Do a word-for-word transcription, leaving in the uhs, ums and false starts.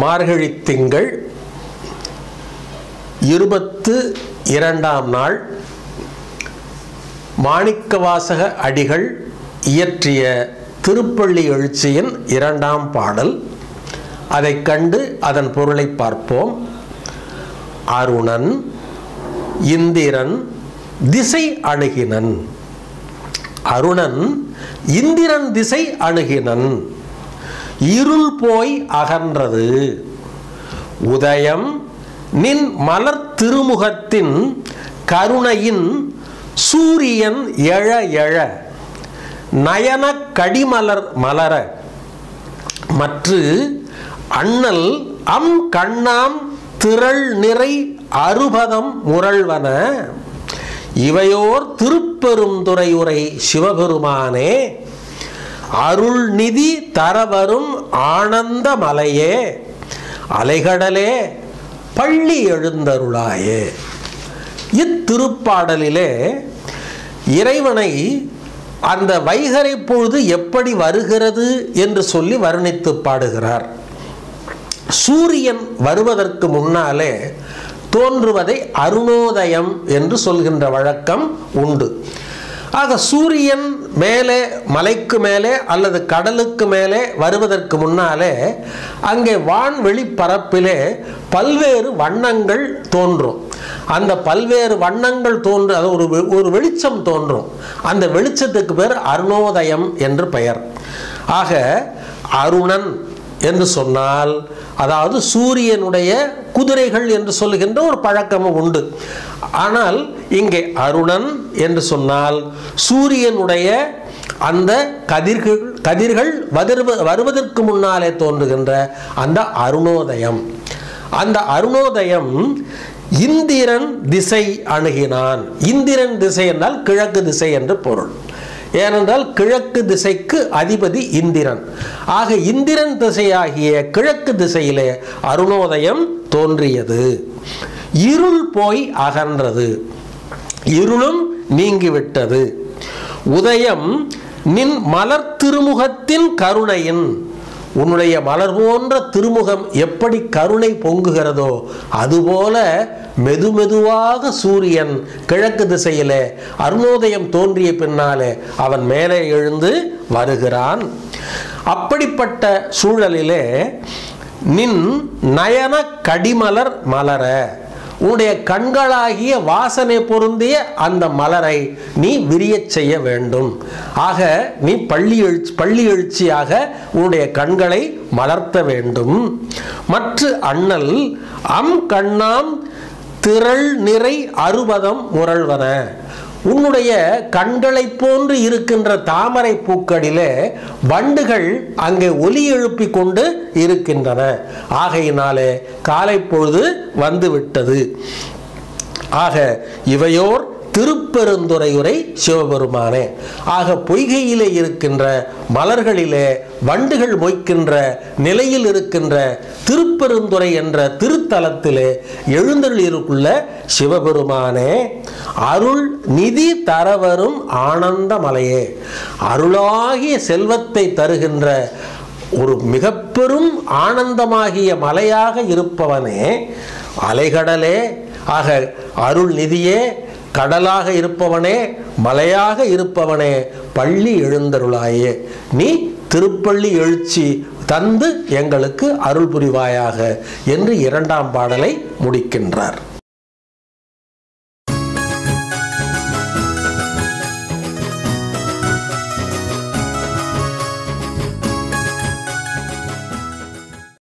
மார்கழி திங்கள் இருபத்து இரண்டாம் நாள் மாணிக்கவாசக அடிகள் இயற்றிய திருப்பள்ளி எழுச்சியின் இரண்டாம் பாடல். அதை கண்டு அதன் பொருளை பார்ப்போம். அருணன் இந்திரன் திசை அணுகினன். அருணன் இந்திரன் திசை அணுகினன். இருள் போய் அகன்றது. உதயம் நின் மலர் திருமுகத்தின் கருணையின் சூரியன் எழ எழ நயன கடிமலர் மலர மற்று அண்ணல் அம் கண்ணாம் திரள் நிறை அறுபதம் முரள்வன. இவையோர் திருப்பெருந்துறையுரை சிவபெருமானே, அருள் நிதி தரவரும் ஆனந்த மலையே, அலைகடலே பள்ளி எழுந்தருளாயே. இத்திருப்பாடலிலே இறைவனை அந்த வைகறை பொழுது எப்படி வருகிறது என்று சொல்லி வர்ணித்து பாடுகிறார். சூரியன் வருவதற்கு முன்னாலே தோன்றுவதை அருணோதயம் என்று சொல்கின்ற வழக்கம் உண்டு. ஆக சூரியன் மேலே மலைக்கு மேலே அல்லது கடலுக்கு மேலே வருவதற்கு முன்னாலே அங்கே வான்வெளி பரப்பிலே பல்வேறு வண்ணங்கள் தோன்றும். அந்த பல்வேறு வண்ணங்கள் தோன்று அது ஒரு ஒரு வெளிச்சம் தோன்றும். அந்த வெளிச்சத்துக்கு பேர் அருணோதயம் என்று பெயர். ஆக அருணன் என்று சொன்னால் அதாவது சூரியனுடைய குதிரைகள் என்று சொல்லுகின்ற ஒரு பழக்கமும் உண்டு. ஆனால் இங்கே அருணன் என்று சொன்னால் சூரியனுடைய அந்த கதிர்கள் கதிர்கள் வருவதற்கு முன்னாலே தோன்றுகின்ற அந்த அருணோதயம். அந்த அருணோதயம் இந்திரன் திசை அணுகினான். இந்திரன் திசை என்றால் கிழக்கு திசை என்று பொருள். ஏனென்றால் கிழக்கு திசைக்கு அதிபதி இந்திரன். ஆக இந்திரன் திசையாகிய கிழக்கு திசையிலே அருணோதயம் தோன்றியது. இருள் போய் அகன்றது. இருளும் நீங்கிவிட்டது. உதயம் நின் மலர் திருமுகத்தின் கருணையின். உன்னுடைய மலர் போன்ற திருமுகம் எப்படி கருணை பொங்குகிறதோ அதுபோல மெது மெதுவாக சூரியன் கிழக்கு திசையிலே அருணோதயம் தோன்றிய பின்னாலே அவன் மேலே எழுந்து வருகிறான். அப்படிப்பட்ட சூழலிலே நின் நயன கடிமலர் மலர, உன்னுடைய கண்களாகிய வாசனை பொருந்திய அந்த மலரை நீ விரியச் செய்ய வேண்டும். ஆக நீ பள்ளி எழுச்சி பள்ளி எழுச்சியாக உன்னுடைய கண்களை மலர்த்த வேண்டும். மற்ற அண்ணல் அம் கண்ணாம் திரள் நிறை அறுபதம் முரள்வன. உன்னுடைய கண்களை போன்று இருக்கின்ற தாமரை பூக்களிலே வண்டுகள் அங்கே ஒலி எழுப்பி கொண்டு இருக்கின்றன. ஆகையினாலே காலை பொழுது வந்துவிட்டது. ஆக இவையோர் திருப்பெருந்துறையுரை சிவபெருமானே. ஆக பொய்கையிலே இருக்கின்ற மலர்களிலே வண்டுகள் மொய்க்கின்ற நிலையில் இருக்கின்ற திருப்பெருந்துறை என்ற திருத்தலத்திலே எழுந்தருளியுள்ள சிவபெருமானே, அருள் நிதி தரவரும் ஆனந்த மலையே, அருளாகிய செல்வத்தை தருகின்ற ஒரு மிக பெரும் ஆனந்தமாகிய மலையாக இருப்பவனே, அலைகடலே. ஆக அருள் நிதியே, கடலாக இருப்பவனே, மலையாக இருப்பவனே, பள்ளி எழுந்தருளாயே, நீ திருப்பள்ளி எழுச்சி தந்து எங்களுக்கு அருள் புரிவாயாக என்று இரண்டாம் பாடலை முடிக்கின்றார்.